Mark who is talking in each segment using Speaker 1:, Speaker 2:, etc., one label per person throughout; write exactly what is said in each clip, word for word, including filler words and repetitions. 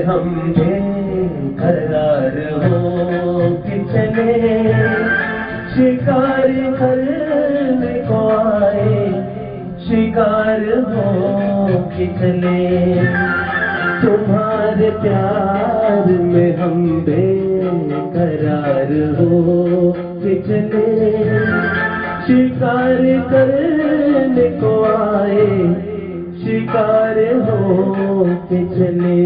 Speaker 1: हम बेकरार हो के चले, शिकार करने को आए, शिकार हो के चले। तुम्हारे प्यार में हम बेकरार हो के चले, शिकार करने को आए, शिकार हो के चले।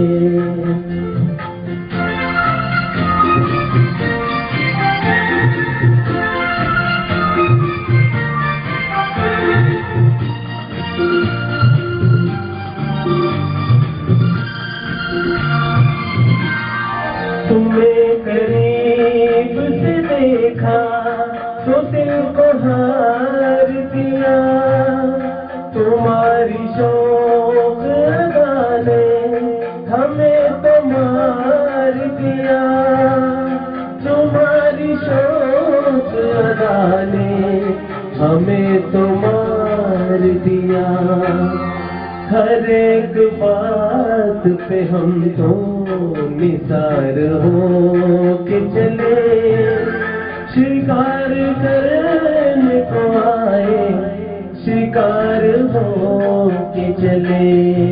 Speaker 1: तुम्हें करीब से देखा तो दिल को हार दिया, तुम्हारी शौक अदाने हमें तो मार दिया, तुम्हारी शौक अदाने हमें तो मार दिया। हर एक बात पे हम तो निसार हो के चले, शिकार करने को आए, शिकार हो के चले।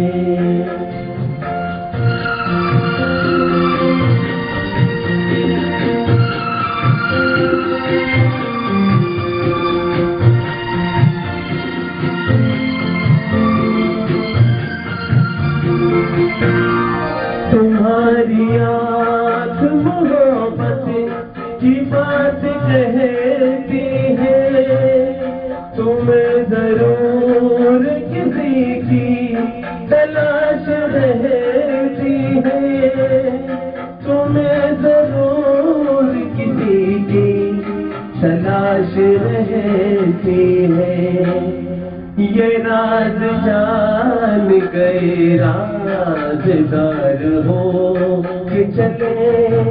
Speaker 1: तुम्हारी आँख मोहब्बत की बात कहती है, तुम्हें जरूर किसी की तलाश रहती है, तुम्हें जरूर किसी की तलाश रहती है। ये राज जान गए राज़दार हो के चले,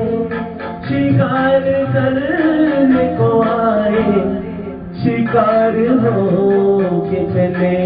Speaker 1: शिकार करने को आए, शिकार हो के चले।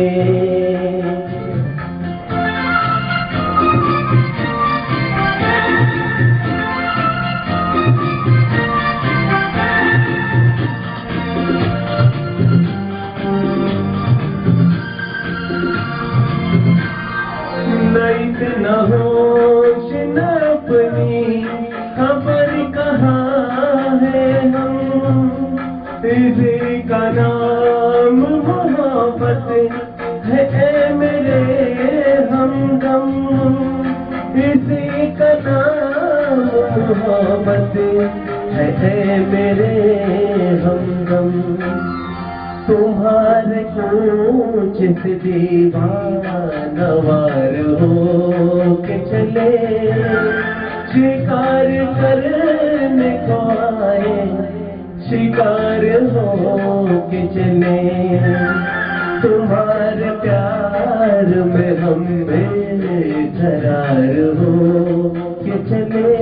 Speaker 1: न होश न अपनी खबर कहाँ है हम, इसी का नाम मोहब्बत है ऐ मेरे हमदम, इसी का नाम मोहब्बत है ऐ मेरे हमदम। तुम्हारे कुछ से दीवानवार हो के चले, शिकार करने को आए, शिकार हो के चले। तुम्हारे प्यार में हम बेकरार हो के चले,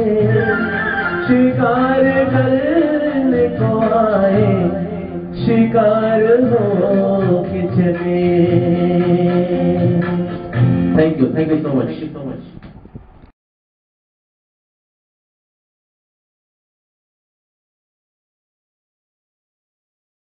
Speaker 1: शिकार करने को आए, शिकार हो के चले। Thank you, thank you so much.